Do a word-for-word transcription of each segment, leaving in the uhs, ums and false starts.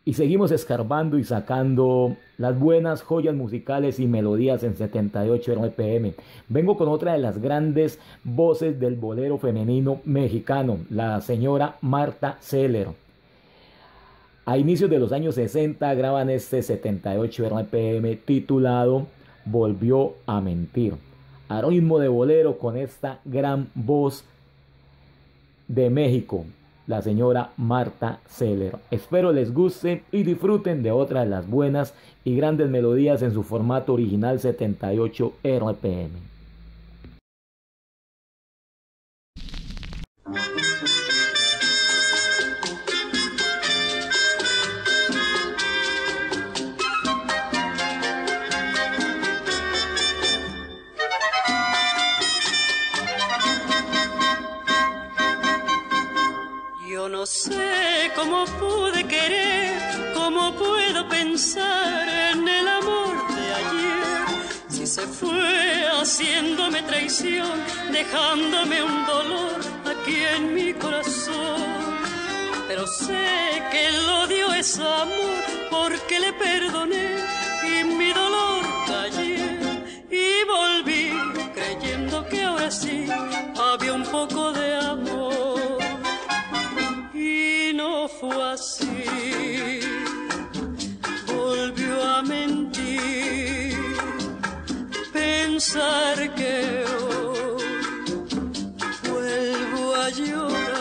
Y seguimos escarbando y sacando las buenas joyas musicales y melodías en setenta y ocho R P M. Vengo con otra de las grandes voces del bolero femenino mexicano, la señora Marta Seller. A inicios de los años sesenta graban este setenta y ocho R P M titulado Volvió a mentir. A ritmo de bolero con esta gran voz de México, la señora Marta Seller. Espero les guste y disfruten de otra de las buenas y grandes melodías en su formato original setenta y ocho R P M. Yo no sé cómo pude querer, cómo puedo pensar en el amor de ayer, si se fue haciéndome traición, dejándome un dolor aquí en mi corazón. Pero sé que el odio es amor, porque le perdoné y mi dolor callé. Y volví creyendo que ahora sí había un poco de amor. Y no fue así, volvió a mentir, pensar que hoy vuelvo a llorar.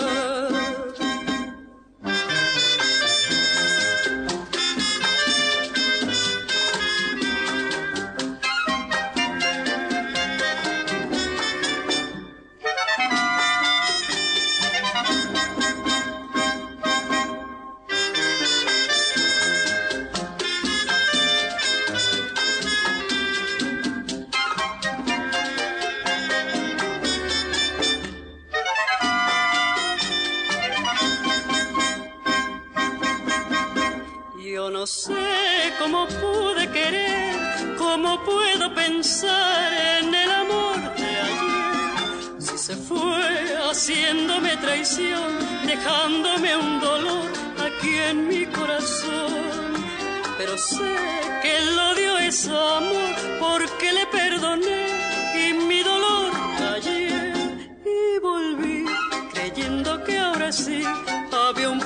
No sé cómo pude querer, cómo puedo pensar en el amor de ayer, si se fue haciéndome traición, dejándome un dolor aquí en mi corazón. Pero sé que el odio es amor, porque le perdoné y mi dolor callé. Y volví creyendo que ahora sí había un